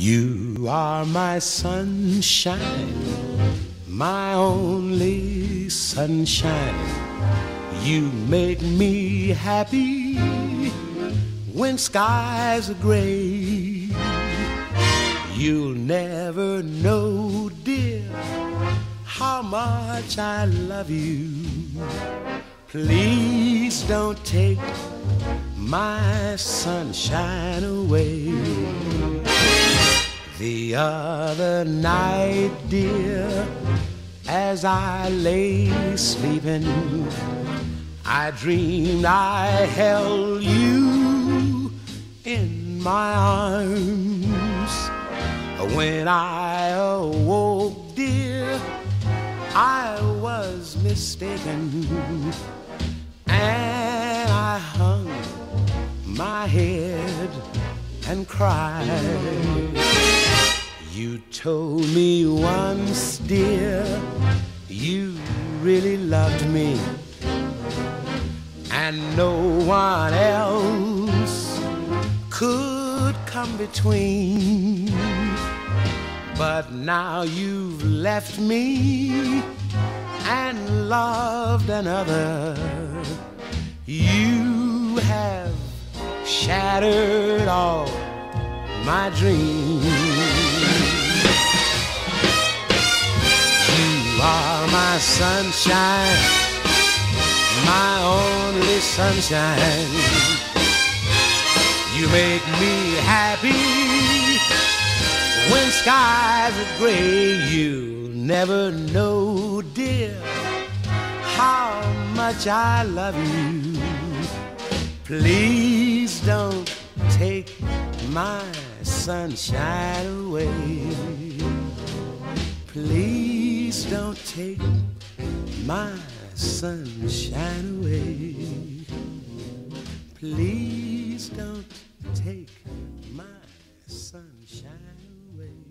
You are my sunshine, my only sunshine. You make me happy when skies are gray. You'll never know, dear, how much I love you. Please don't take my sunshine away. The other night, dear, as I lay sleeping, I dreamed I held you in my arms. When I awoke, dear, I was mistaken, and I hung my head and cried. You told me once, dear, you really loved me, and no one else could come between. But now you've left me and loved another. You have shattered all my dreams. You are my sunshine, my only sunshine. You make me happy when skies are gray. You'll never know, dear, how much I love you. Please don't take my sunshine away. Please don't take my sunshine away. Please don't take my sunshine away.